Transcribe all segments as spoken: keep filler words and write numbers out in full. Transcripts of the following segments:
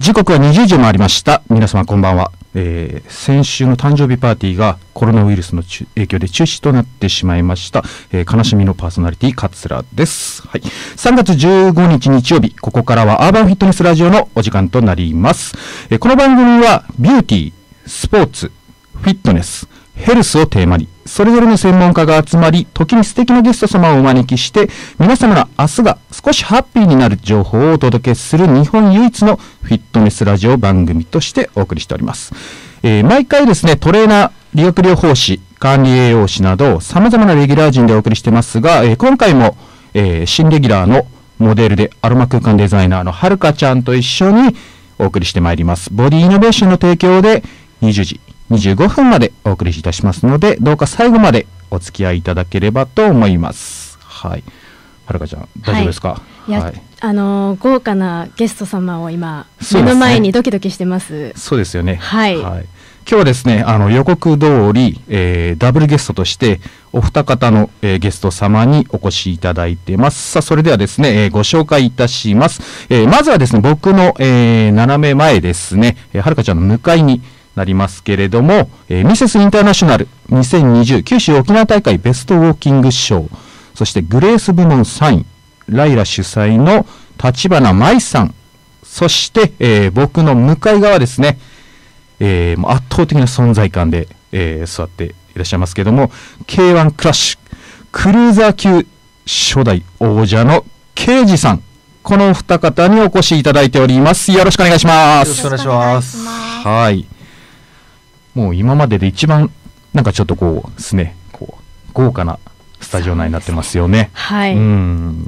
時刻はにじゅうじを回りました。皆様こんばんは。えー、先週の誕生日パーティーがコロナウイルスの影響で中止となってしまいました。えー、悲しみのパーソナリティ桂です。はい。さんがつじゅうごにち日曜日、ここからはアーバンフィットネスラジオのお時間となります。えー、この番組はビューティー、スポーツ、フィットネス、ヘルスをテーマに、それぞれの専門家が集まり、時に素敵なゲスト様をお招きして、皆様の明日が少しハッピーになる情報をお届けする日本唯一のフィットネスラジオ番組としてお送りしております。えー、毎回ですね、トレーナー、理学療法士、管理栄養士など、様々なレギュラー陣でお送りしてますが、えー、今回も、えー、新レギュラーのモデルでアロマ空間デザイナーのはるかちゃんと一緒にお送りしてまいります。ボディイノベーションの提供でにじゅうじ、にじゅうごふんまでお送りいたしますので、どうか最後までお付き合いいただければと思います。はい。はるかちゃん、大丈夫ですか？はい。 いや、はい、あのー、豪華なゲスト様を今、目の前にドキドキしてます。 そうですよね。 はい。 はい、今日はですね、あの予告通り、えー、ダブルゲストとしてお二方の、えー、ゲスト様にお越しいただいてます。さあ、それではですね、えー、ご紹介いたします。えー、まずはですね、僕の、えー、斜め前ですね、えー、はるかちゃんの向かいになりますけれども、えー、ミセスインターナショナルにせんにじゅう九州沖縄大会ベストウォーキング賞、そしてグレース部門さんい、ライラ主催の立花舞さん、そして、えー、僕の向かい側ですね、えー、圧倒的な存在感で、えー、座っていらっしゃいますけれども、 ケーワン クラッシュクルーザー級初代王者のケイジさん、この二方にお越しいただいております。よろしくお願いします。 よろしくお願いします。 はい。もう今までで一番なんかちょっとこうですね、こう豪華なスタジオ内になってますよね。 はい。 うん。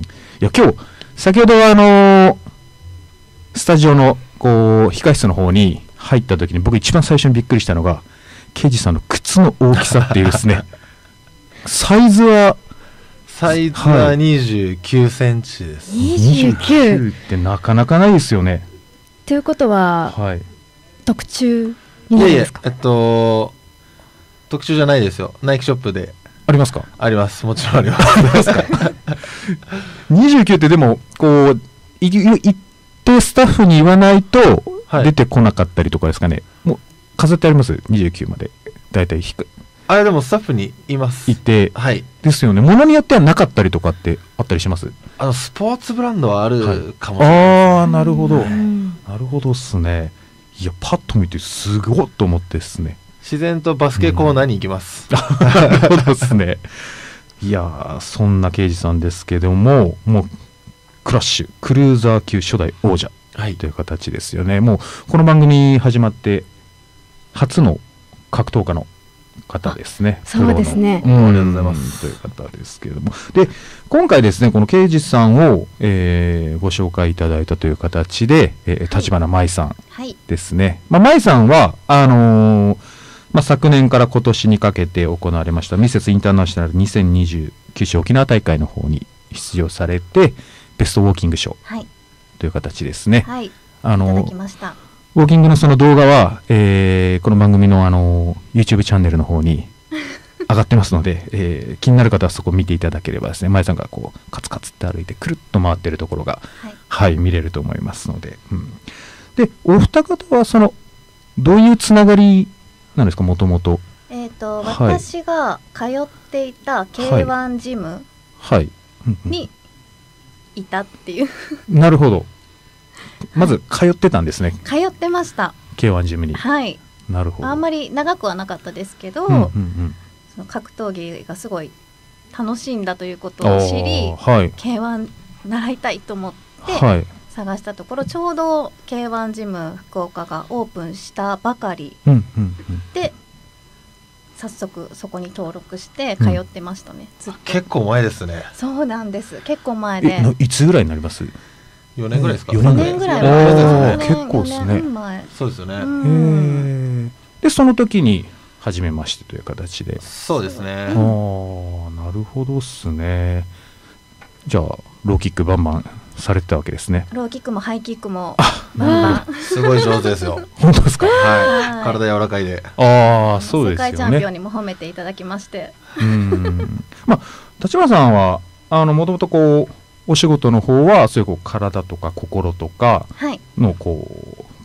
いや、今日先ほどあのー、スタジオのこう控室の方に入った時に僕一番最初にびっくりしたのがケイジさんの靴の大きさっていうですね。サイズはサイズはにじゅうきゅうセンチです。 にじゅうきゅうってなかなかないですよね。 ということは、はい、特注になるんですか？ いやいや、えっと特注じゃないですよ。ナイキショップでありますか？ あります。もちろんあります。 にじゅうきゅうってでもこうい言ってスタッフに言わないと出てこなかったりとかですかね。はい、もう飾ってあります。にじゅうきゅうまでだいたい低い。あれでもスタッフにいます。 いて、 はい。 ですよね。ものによってはなかったりとかってあったりします？ あのスポーツブランドはあるかもしれない。 はい、ああ、なるほど。なるほどっすね。いや、パッと見てすごいと思ってですね。 自然とバスケコーナーに行きます。 うん、なるほどですね。いやー、そんな刑事さんですけども、もうクラッシュクルーザー級初代王者という形ですよね。はい、もうこの番組始まって初の格闘家の方ですね。 そうですね。 うん、ありがとうございます。という方ですけれども、で今回ですね、この刑事さんを、えー、ご紹介いただいたという形で、えー、立花舞さんですね。はい、まあ、舞さんはあのーまあ、昨年から今年にかけて行われましたミセスインターナショナルにせんにじゅう九州沖縄大会の方に出場されてベストウォーキング賞という形ですね。 はい、 あのいただきました。 ウォーキングのその動画は、えー、この番組の、あの YouTube チャンネルの方に上がってますので、えー、気になる方はそこを見ていただければですね、舞さんがこうカツカツって歩いてくるっと回ってるところが、はい、はい、見れると思いますので、うん、でお二方はそのどういうつながりなんですか、もともと。 えっと、はい、私が通っていた ケーワン ジムにいたっていう、 はい、なるほど。まず通ってたんですね。 通ってました。 ケーワン ジムに。 はい。 なるほど。 あんまり長くはなかったですけど、うんうんうん、その格闘技がすごい楽しいんだということを知り、はい、ケーワン 習いたいと思って、はい、探したところ、ちょうど ケーワン ジム福岡がオープンしたばかりで、うんうんうん、早速そこに登録して通ってましたね。うん、ずっと結構前ですね。 そうなんです。結構前で。 いつぐらいになります？ よねんぐらいですか？ よねんぐらい前。結構ですね。 そうですよね。 へでその時に初めましてという形で。 そうですね。ああ、 なるほどっすね。じゃあローキックバンバンされてたわけですね。 ローキックもハイキックもバンバンすごい上手ですよ。 本当ですか？ はい。体柔らかいで。 ああ、そうですよね。 世界チャンピオンにも褒めていただきまして。 うん。まあ立花さんはあのもともとこうお仕事の方はそういうこう体とか心とかのこう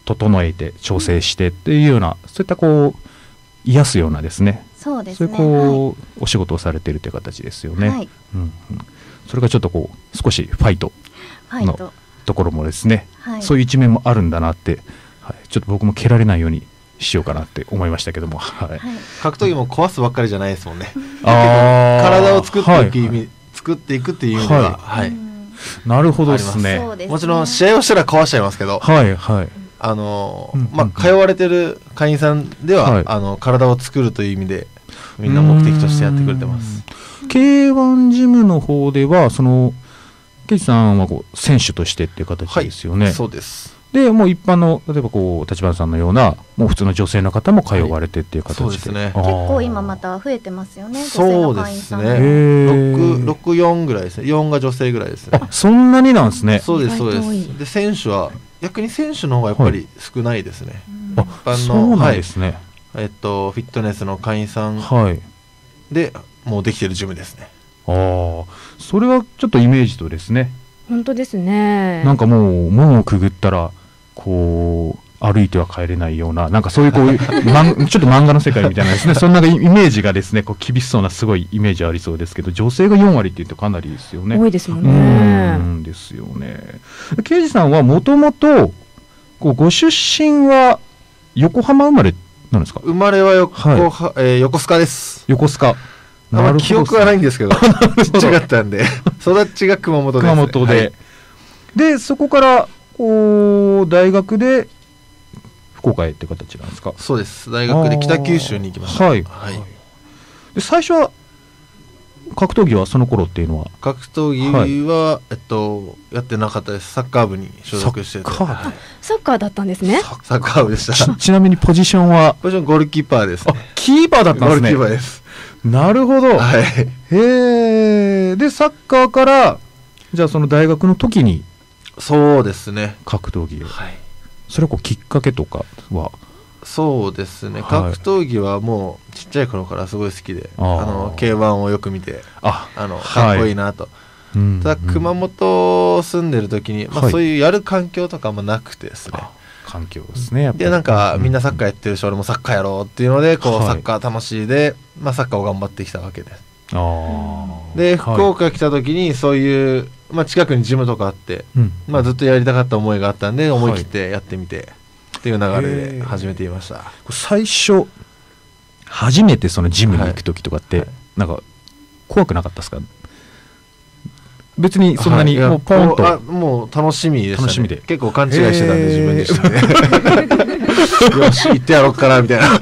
整えて調整してっていうような、そういったこう癒すようなですね、 そうですね、 そういうこう、 はい、 お仕事をされているという形ですよね、 はいうんうん、それがちょっとこう少しファイトのところもですね、はい、そういう一面もあるんだなって、はい、ちょっと僕も蹴られないようにしようかなって思いましたけども、はいはい、 格闘技も壊すばっかりじゃないですもんねあ体を作っていく意味、はい、作っていくっていう意味では、はいはい、 なるほどですね。 もちろん試合をしたら壊しちゃいますけど、はいはい、あのーうんうんうん、まあ、通われてる会員さんでは、はい、あの体を作るという意味でみんな目的としてやってくれてます。 ケーワン ジムの方ではそのケイジさんはこう選手としてっていう形ですよね。 はい、そうです。 でもう一般の例えばこう立花さんのようなもう普通の女性の方も通われてっていう形で、はい、そうですね、 結構今また増えてますよね、女性の会員さん。 そうですね、ろく、よんぐらいですね、よんが女性ぐらいですね。 あ、そんなになんですね。 そうですそうです。で選手は逆に選手の方がやっぱり少ないですね、 はい、あ、そうなんですね、 はい、えっとフィットネスの会員さんでもうできてるジムですね。 ああ、それはちょっとイメージとですね、 本当ですね、 なんかもう門をくぐったらこう歩いては帰れないような、なんかそういうこうちょっと漫画の世界みたいなですねそんなイメージがですね、こう厳しそうなすごいイメージありそうですけど、女性がよんわりって言うとかなりですよね。 多いですもんね。 うんですよね。刑事さんはもともとご出身は横浜生まれなんですか？ 生まれは横、はい、えー、横須賀です。 横須賀。 あんま記憶はないんですけど違ったんで育ちが熊本です、ね、 熊本で、はい、でそこからこう大学で福岡へって形なんですか？ そうです、大学で北九州に行きました。 はい、はい、で最初は格闘技はその頃っていうのは格闘技は、はい、えっとやってなかったです。サッカー部に所属してて、 サッカー、はい、サッカーだったんですね。 サッカー部でした。 ち, ちなみにポジションはポジションゴールキーパーですね。 あ、キーパーだったんですね。 ゴールキーパーです。 なるほど、 はい、 へえ。でサッカーからじゃあその大学の時にそうですね格闘技を、 はい、 それはこうきっかけとかは？ そうですね、はい、格闘技はもうちっちゃい頃からすごい好きで、あの ケーワン をよく見て、ああのかっこいいなと、はい、ただ熊本住んでる時に、まあはい、そういうやる環境とかもなくてですね、 環境ですね、やっぱり。 でなんかみんなサッカーやってるし、俺もサッカーやろうっていうのでこう、はい、サッカー楽しいで、まあ、サッカーを頑張ってきたわけです。あで福岡来た時にそういう、まあ、近くにジムとかあって、うん、まあ、ずっとやりたかった思いがあったんで思い切ってやってみて、はい、っていう流れで始めていました。 最初初めてそのジムに行く時とかって、はいはい、なんか怖くなかったですか？別にそんなにもうポンと、はい、 あもう楽しみでしたね。 楽しみで結構勘違いしてたんで自分自身でよし行ってやろうかなみたいな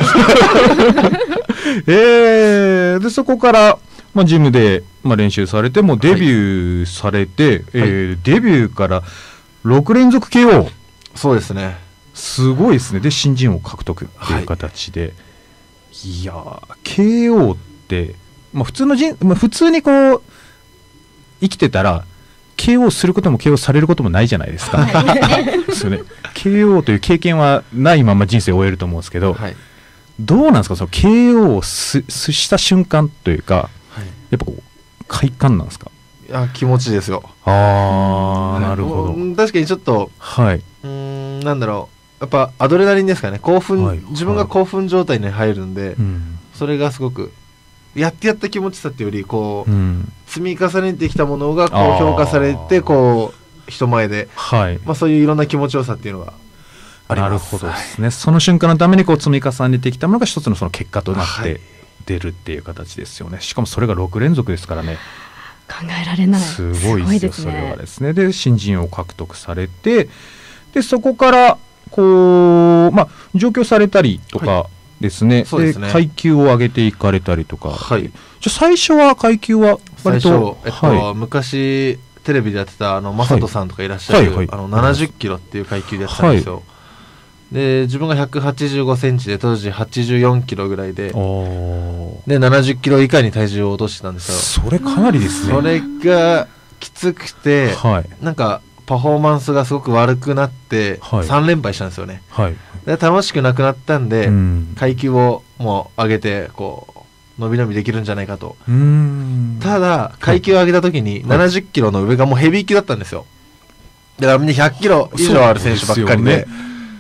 えー、でそこから、まあ、ジムで、まあ、練習されてもデビューされて、はい、えー、デビューからろく連続 ケーオー。 そうですね、 すごいですね。で新人王獲得っていう形で、はい、いやー ケーオー って、まあ、普通の人、まあ、普通にこう生きてたら ケーオー することも ケーオー されることもないじゃないですか、はい、ですよね。 ケーオー という経験はないまま人生を終えると思うんですけど、はい、どうなんですか、その ケーオー をすすした瞬間というか、はい、やっぱこう快感なんですか？ いや気持ちですよ。 ああ、なるほど。 確かにちょっと、はい、うーんなんだろう、やっぱアドレナリンですかね、興奮、はい、自分が興奮状態に入るんで、はい、それがすごくやってやった気持ちさっていうよりこう、うん、積み重ねてきたものがこう評価されてこう人前で、はい、まあ、そういういろんな気持ちよさっていうのがあります。 なるほどですね、はい、その瞬間のためにこう積み重ねてきたものが一つのその結果となって出るっていう形ですよね、はい、しかもそれがろく連続ですからね。 考えられない。 すごいですよ、それはですね。で新人王を獲得されて、でそこからこう、まあ、上京されたりとか、はい、ですね、そうですね、階級を上げていかれたりとか、はい、じゃ最初は階級は割と、 最初、えっとはい、昔テレビでやってたあの正人さんとかいらっしゃる、はいはいはい、あのななじゅっキロっていう階級でやってたんですよ、はい、で自分がひゃくはちじゅうごセンチで当時はちじゅうよんキロぐらいで、でななじゅっキロ以下に体重を落としてたんですよ。 それかなりですね。 それがきつくて、はい、なんかパフォーマンスがすごく悪くなって、はい、さん連敗したんですよね、はい、で楽しくなくなったんで、うん、階級をもう上げてこう伸び伸びできるんじゃないかと。うーん、ただ階級を上げた時にななじゅっキロの上がもうヘビー級だったんですよ。だからみんなひゃっキロ以上ある選手ばっかりで、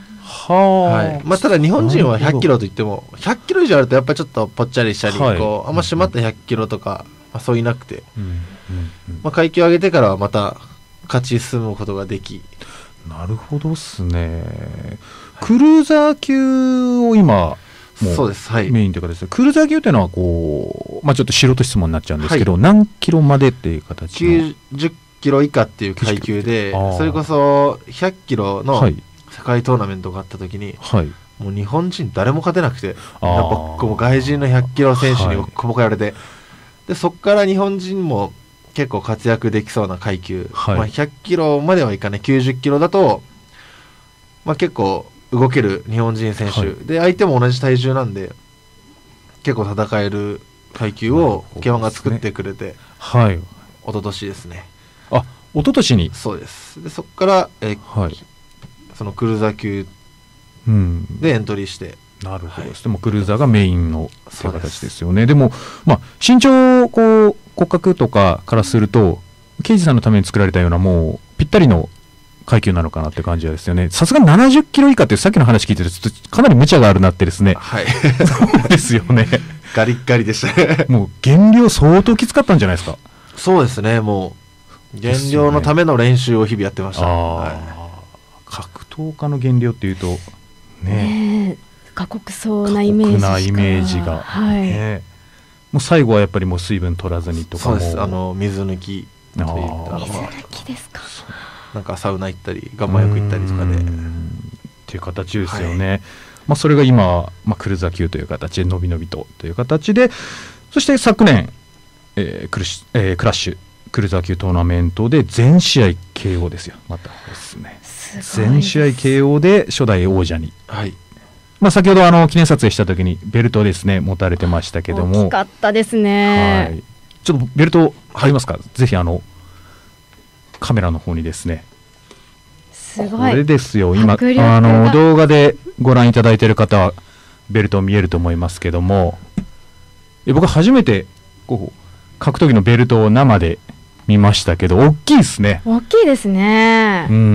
は、はいまあ、ただ日本人はひゃっキロといってもひゃっキロ以上あるとやっぱりちょっとぽっちゃりしたり、はい、こうあんま締まったひゃっキロとか、まあ、そういなくて、うんうんうんまあ、階級を上げてからはまた勝ち進むことができ。 なるほどっすね。クルーザー級を今そうです、はい、 メインというかですね、クルーザー級というのはこう、まあ、ちょっと素人質問になっちゃうんですけど、はい、何キロまでっていう形の。 きゅうじゅっキロ以下っていう階級で、それこそひゃっキロの世界トーナメントがあった時に、はい、もう日本人誰も勝てなくて、やっぱ僕も外人のひゃっキロ選手にボコボコやられて、はい、でそこから日本人も結構活躍できそうな階級、はいまあ、ひゃっキロまではいかないきゅうじゅっキロだと、まあ、結構動ける日本人選手、はい、で相手も同じ体重なんで結構戦える階級をケーワンが作ってくれて、 はい、 一昨年ですね。 あ、一昨年に。 そうです。でそこから、えーはい、そのクルーザー級でエントリーして、 うん、なるほどです、はい、でもクルーザーがメインのという形ですよね。でも、まあ、身長こう骨格とかからすると刑事さんのために作られたようなもうぴったりの階級なのかなって感じですよね。さすがにななじゅっキロ以下ってさっきの話聞いてるとちょっとかなり無茶があるなってですね。 はいそうですよね。 ガリッガリでしたね。 もう減量相当きつかったんじゃないですか。 そうですね。もう減量のための練習を日々やってました。はい、 格闘家の減量っていうとねね過酷そうなイメージしか過酷なイメージが、 はいね、もう最後はやっぱりもう水分取らずにとかも。 そうです。あの水抜きといった水抜きですか。 なんかサウナ行ったり岩盤浴行ったりとかでっていう形ですよね。はいまあ、それが今、まあ、クルーザー級という形でのびのびとという形で、そして昨年、えークルシえー、クラッシュクルーザー級トーナメントで全試合 ケーオー ですよ。またですね。全試合 ケーオー で初代王者に、 はいまあ、先ほどあの記念撮影した時にベルトですね持たれてましたけども、 大きかったですね。 はい、ちょっとベルトありますか、はい、ぜひあのカメラの方にですね。 すごいこれですよ。今あの動画でご覧いただいている方はベルト見えると思いますけども、え僕初めてこう格闘技のベルトを生で見ましたけど大きいですね。 大きいですね。 うん。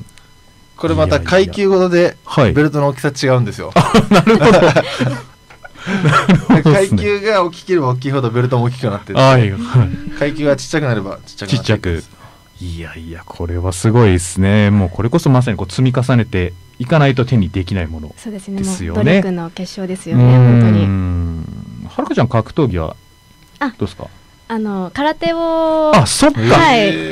これまた階級ごとでベルトの大きさ違うんですよ。 なるほど。 階級が大きければ大きいほどベルトも大きくなってる、はい、階級がちっちゃくなればちっちゃくなってるんです。 いやいやこれはすごいですね。もうこれこそまさにこう積み重ねていかないと手にできないものですよね。 そうですね。もう努力の結晶ですよね。本当に。 はるかちゃん格闘技はどうですか。 あの空手をあそっか、 はい、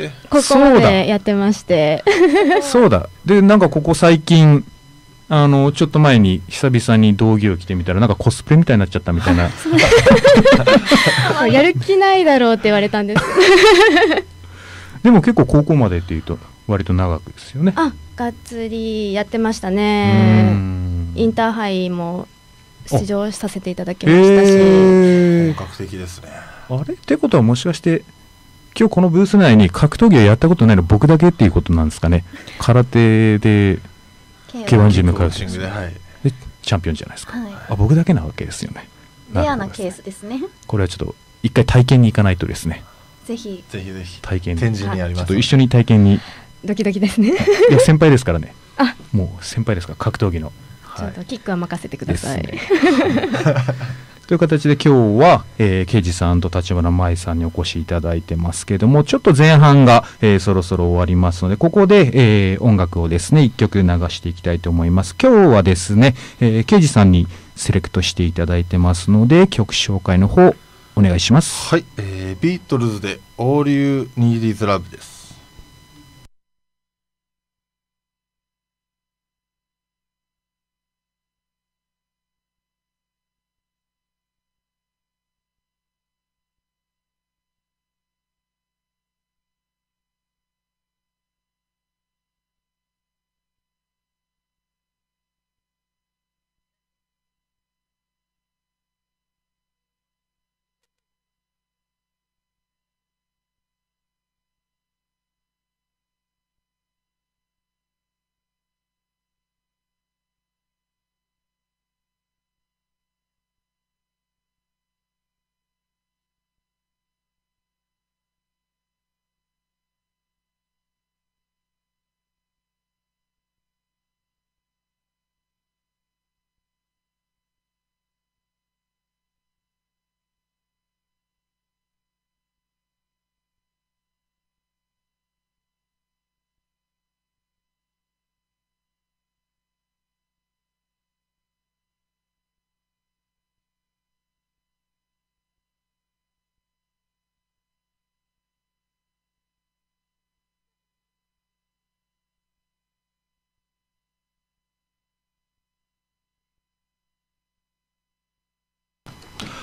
ここまでやってましてそうだでなんかここ最近あのちょっと前に久々に道着を着てみたらなんかコスプレみたいになっちゃったみたいなやる気ないだろうって言われたんですでも結構高校までっていうと割と長くですよね。 あがっつりやってましたね。インターハイも出場させていただきましたし、 本格的ですね。 あれってことはもしかして今日このブース内に格闘技をやったことないの僕だけっていうことなんですかね。空手で ケーワン ジム通ってでチャンピオンじゃないですか、はい、あ僕だけなわけですよね。 レアなケースですね。 これはちょっと一回体験に行かないとですね。 ぜひぜひぜひ体験展示にあります、 ちょっと一緒に体験に。 ドキドキですね。 いや先輩ですからね。 あもう先輩ですから格闘技の、 ちょっとキックは任せてください、ね、 という形で今日は、えー、刑事さんと立花舞さんにお越しいただいてますけども、ちょっと前半が、えー、そろそろ終わりますのでここで、えー、音楽をですねいっきょく流していきたいと思います。今日はですね、えー、刑事さんにセレクトしていただいてますので曲紹介の方お願いします。 はい、えー、ビートルズで All You Need Is Love です。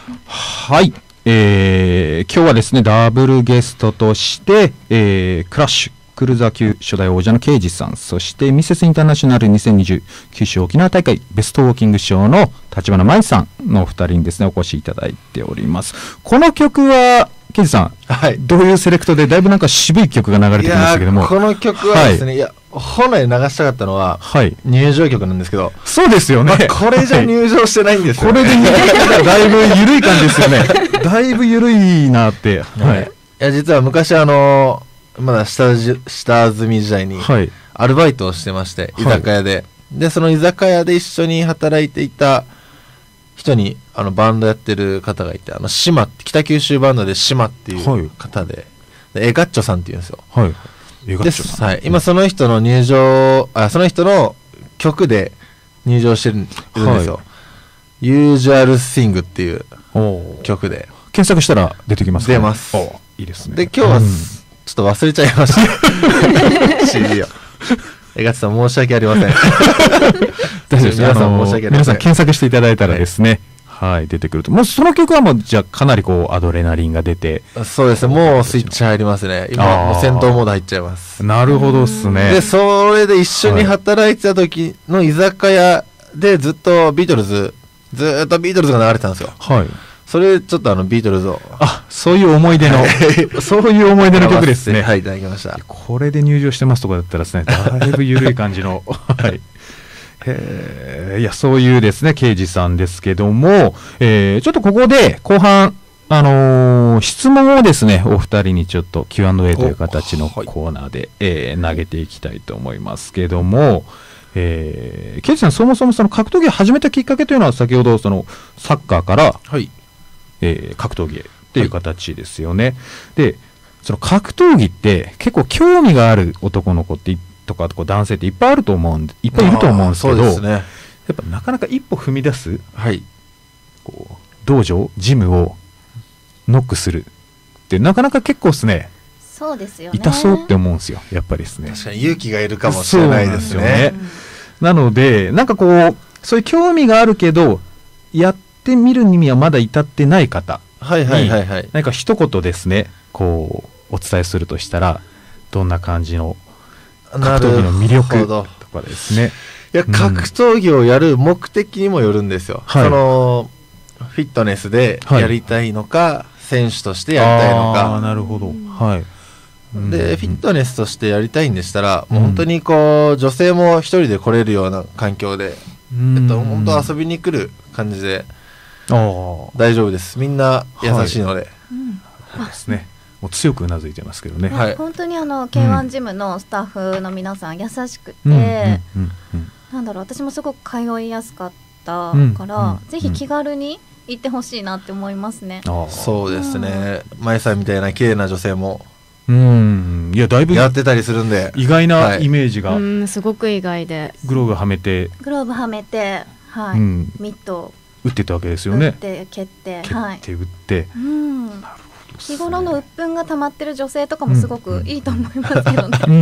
はい、えー、今日はですねダブルゲストとして、えー、クラッシュクルーザー級初代王者の刑事さん、そしてミセスインターナショナルにせんにじゅう九州沖縄大会ベストウォーキング賞の立花舞さんのお二人にですねお越しいただいております。この曲は刑事さん、はい、どういうセレクトでだいぶなんか渋い曲が流れてきましたけども、 この曲はですね、はい、いや本来流したかったのは、はい、入場曲なんですけど、 そうですよね、まあ、 これじゃ入場してないんですよ、ね、 これで入場したらだいぶ緩い感じですよねだいぶ緩いなって、はい、いや実は昔あのまだ下下積み時代にアルバイトをしてまして、はい、居酒屋で、はい、でその居酒屋で一緒に働いていた人にあのバンドやってる方がいて、あの島って北九州バンドで島っていう方で、はい、エガッチョさんっていうんですよ、はい、エガッチョさん、はい、今その人の入場あその人の曲で入場してるんですよ、はい、Usual Thing っていう曲で検索したら出てきますか、 ね、出ます。 いいですね。 で今日は、うん、ちょっと忘れちゃいましたシーディー をエガッチョさん申し訳ありません大丈夫です。皆さん申し訳ありません。皆さん検索していただいたらですね、はい、はい、出てくると、もうその曲はもうじゃあかなりこうアドレナリンが出て、 そうですね、もうスイッチ入りますね。今もう戦闘モード入っちゃいます。 なるほどですね。 でそれで一緒に働いてた時の居酒屋でずっとビートルズずっとビートルズが流れてたんですよ。はい。それちょっとあのビートルズを、 あ、そういう思い出のそういう思い出の曲ですね。 はい、いただきました。 これで入場してますとかだったらですね、だいぶ緩い感じのはい。へー、いやそういうですね刑事さんですけども、えー、ちょっとここで後半あのー、質問をですねお二人にちょっと キューアンドエー という形のコーナーで、はい、えー、投げていきたいと思いますけども、えー、刑事さんそもそもその格闘技を始めたきっかけというのは先ほどそのサッカーから、はい、えー、格闘技へっていう形ですよね、はい、でその格闘技って結構興味がある男の子ってとかこう男性っていっぱいあると思うんでいっぱいいると思うんですけど、そうですね、やっぱなかなか一歩踏み出す、はい、こう道場ジムをノックするってなかなか結構ですね、 そうですよね、 痛そうって思うんですよやっぱりですね。 確かに勇気がいるかもしれないですよね。 なのでなんかこうそういう興味があるけどやってみるにはまだ至ってない方に何か一言ですねこうお伝えするとしたらどんな感じの格闘技の魅力とかですね。 いや、うん、格闘技をやる目的にもよるんですよ、はい、そのフィットネスでやりたいのか、はい、選手としてやりたいのか。 あ、なるほど、はい、 でフィットネスとしてやりたいんでしたら、うん、もう本当にこう女性も一人で来れるような環境で、うん、えっと、本当遊びに来る感じで大丈夫です。みんな優しいので、はい、 うん、ですね、もう強くうなずいてますけどね、 はい、本当にあの ケーワン ジムのスタッフの皆さん優しくて、うん、なんだろう、私もすごく通いやすかったから、うん、ぜひ気軽に行ってほしいなって思いますね、 うん、そうですね、まえさんみたいな綺麗な女性も、 うん、いやだいぶやってたりするんで意外なイメージが、 はい、うん、すごく意外でグローブはめてグローブはめて、はい、うん、ミット打ってたわけですよね。 打って蹴って蹴って打って、はい、うん、なるほど、 日頃の鬱憤が溜まってる女性とかもすごくいいと思いますけどね、うん、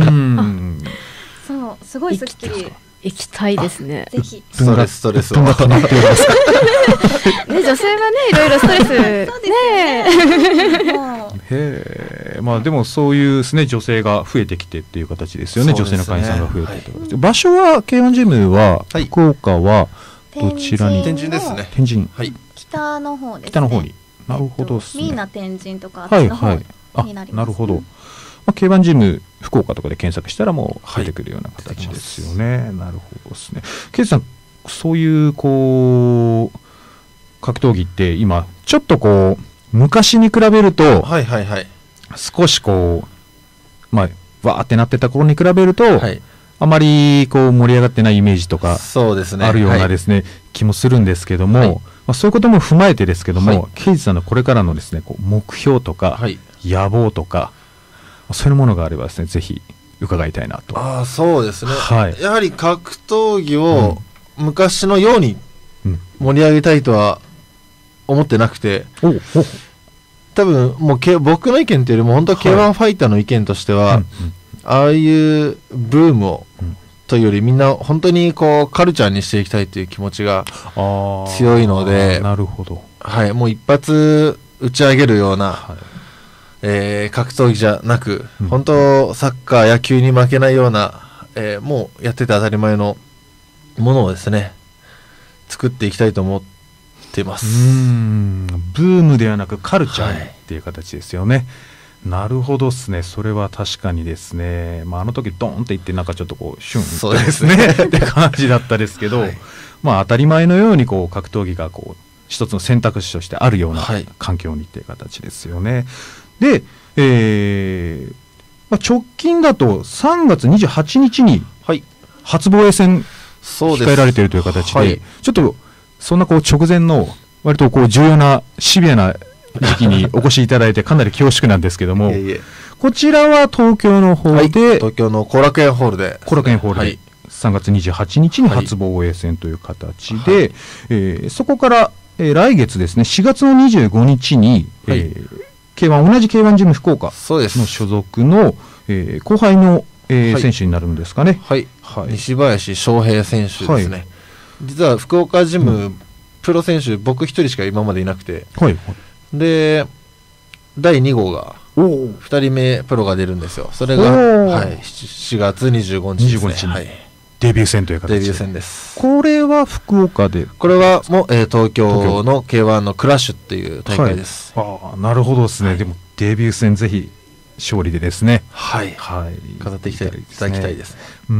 そうすごいスッキリ行きたいですね。 ぜひストレスストレスをね、女性はねいろいろストレスそうですねへえ、まあでもそういうですね女性が増えてきてっていう形ですよね。女性の会員さんが増えてきて、はい、場所は ケーワン ジムは、はい、福岡はどちらに？ 天神ですね。 天神、 はい、北の方ですね。 北の方に、なるほどですね。 ミーナ天神とかあっちの方になります。 なるほど。まあ、ケーワン ジム福岡とかで検索したらもう出てくるような形ですよね、はい、なるほどですね。ケイさん、そういうこう格闘技って今ちょっとこう昔に比べると、はいはいはい、少しこうまあわーってなってた頃に比べると、はい、あまりこう盛り上がってないイメージとかあるようなですね、はい、気もするんですけども、はい、まあ、そういうことも踏まえてですけども、はい、ケイさんのこれからのですねこう目標とか、はい、野望とかそういうものがあればですねぜひ伺いたいなと。 ああ、そうですね、はい、やはり格闘技を昔のように盛り上げたいとは思ってなくて、うん、多分もうけ僕の意見というよりも本当は ケーワン ファイターの意見としては、はい、うんうん、ああいうブームを、うん、というよりみんな本当にこうカルチャーにしていきたいという気持ちが強いので、 なるほど、 はい、もう一発打ち上げるような、はい、えー、格闘技じゃなく、うん、本当サッカー野球に負けないような、えー、もうやってて当たり前のものをですね作っていきたいと思っています。 うーん、ブームではなくカルチャーっていう形ですよね、はい、なるほどですね。それは確かにですね、まあ、あの時ドーンっていってなんかちょっとこうシュンそうですねって感じだったですけど、はい、まあ当たり前のようにこう格闘技がこう一つの選択肢としてあるような環境にっていう形ですよね、はい、で、えーまあ、直近だとさんがつにじゅうはちにちに初防衛戦控えられているという形で、はい、ちょっとそんなこう直前の割とこう重要なシビアな時期にお越しいただいてかなり恐縮なんですけどもいえいえ、こちらは東京の方で、はい、 東京の後楽園ホールで後楽園ホールで、はい、さんがつにじゅうはちにちに初防衛戦という形で、はい、えー、そこから、えー、来月ですねしがつのにじゅうごにちに、はい、えー、ケーワン 同じ ケーワン ジム福岡の所属の、えー、後輩の、えーはい、選手になるんですかね、 はいはい、西林翔平選手ですね、はい、実は福岡ジム、うん、プロ選手僕一人しか今までいなくて、はい、でだいに号がふたりめプロが出るんですよ。それが、はい、しがつにじゅうごにちですね、にじゅうごにちに、はい、 デビュー戦という形でデビュー戦です。 これは福岡でこれはもう、えー、東京の ケーワン のクラッシュっていう大会です、 はい、ああなるほどですね、はい、でもデビュー戦ぜひ勝利でですね、 はい、はい、飾っていただきたいですね。 うん、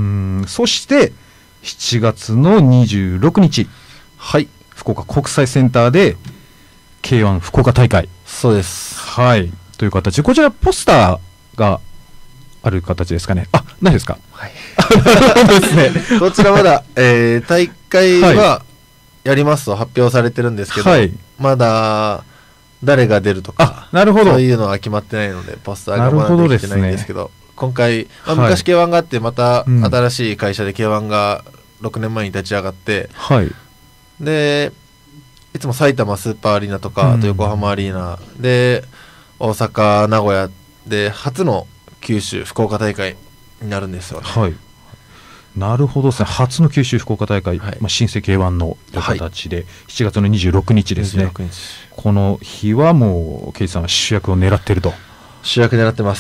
そしてしちがつのにじゅうろくにち、 はい、 福岡国際センターで ケーワン 福岡大会、 そうです、 はい、という形でこちらポスターがある形ですかね。あ、ないですか。はい。 ですね。こちらまだ、えー、大会はやりますと発表されてるんですけど、はい、まだ誰が出るとか、 なるほど、 そういうのは決まってないのでポスターがまだできてないんですけど、今回、まあ、昔 ケーワン があってまた新しい会社で ケーワン がろくねんまえに立ち上がって、はい、でいつも埼玉スーパーアリーナとか、うん、あと横浜アリーナで大阪名古屋で初の九州福岡大会になるんですよね。 はい、なるほどですね。初の九州福岡大会、はい、まあ、新生 ケーワン の形で、はい、しちがつのにじゅうろくにちですね。にじゅうろくにち、この日はもうケイさんは主役を狙ってると。 主役狙ってます、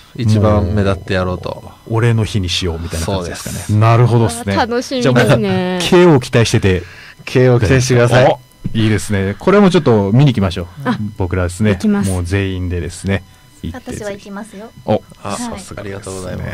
はい、一番目立ってやろうと。 俺の日にしようみたいな感じですかね。なるほどですね。 楽しみですね。 ケーオー を期待しててケーオー 期待してください。 いいですね。これもちょっと見に行きましょう。僕らですね、もう全員でですね。 私は行きますよ。 お、 あ、さすが、ありがとうございます。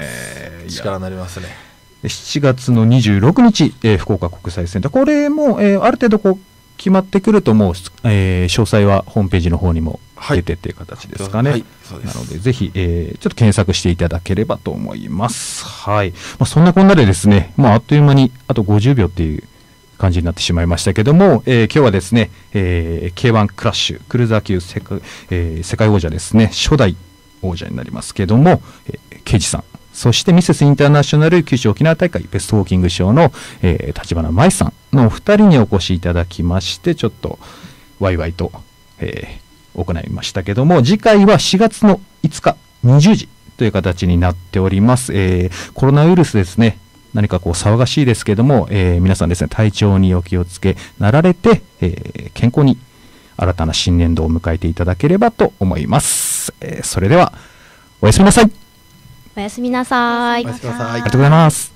力になりますね。 しちがつのにじゅうろくにち、えー、福岡国際センター、これも、えー、ある程度こう決まってくるともう、えー、詳細はホームページの方にも出てっていう形ですかね。はい、そうです。なのでぜひ、えー、ちょっと検索していただければと思います。はい。まあ、そんなこんなでですね、まあ、あっという間にあとごじゅうびょうっていう感じになってしまいましたけども、えー、今日はですね、えー、ケーワン クラッシュクルーザー級世界、えー、世界王者ですね、初代王者になりますけども、えー、ケイジさん、そしてミセスインターナショナル九州沖縄大会ベストウォーキング賞の、えー、立花舞さんのお二人にお越しいただきまして、ちょっとワイワイと、えー、行いましたけども、次回はしがつのいつかにじゅうじという形になっております。えー、コロナウイルスですね、何かこう騒がしいですけども、えー、皆さんですね、体調にお気をつけなられて、えー、健康に新たな新年度を迎えていただければと思います。えー、それではおやすみなさい。 おやすみなさい。 おやすみなさい。ありがとうございます。